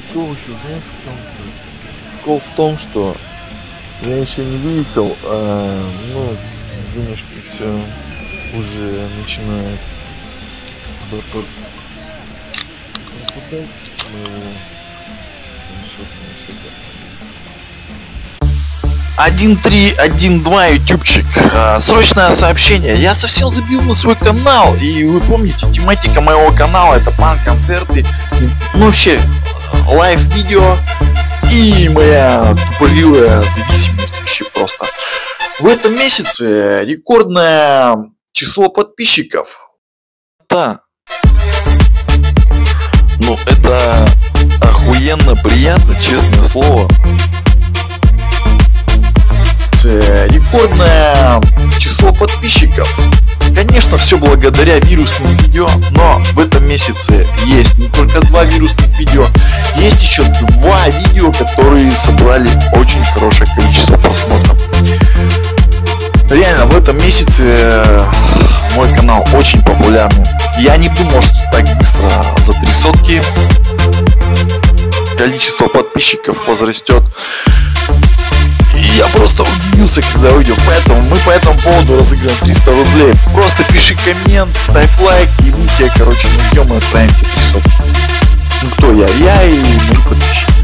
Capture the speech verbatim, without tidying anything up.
прикол еще, знаешь, в чем? Прикол в том, что я еще не выехал, а, ну, денежки все уже начинают попадать с моего счета. один три один два ютубчик. А, срочное сообщение. Я совсем забил на свой канал. И вы помните, тематика моего канала это панк-концерты. Ну вообще, лайв-видео. И моя тупорилая зависимость вообще просто. В этом месяце рекордное число подписчиков. Да. Ну это охуенно приятно, честное слово. Рекордное число подписчиков. Конечно, все благодаря вирусным видео, но в этом месяце есть не только два вирусных видео, есть еще два видео, которые собрали очень хорошее количество просмотров. Реально, в этом месяце мой канал очень популярный. Я не думал, что так быстро за три сотки количество подписчиков возрастет. Я просто удивился, когда увидел, поэтому мы по этому поводу разыграем триста рублей. Просто пиши коммент, ставь лайк, и мы тебе, короче, найдем и отправим тебе три сотки. Ну кто я? Я и мои подписчики.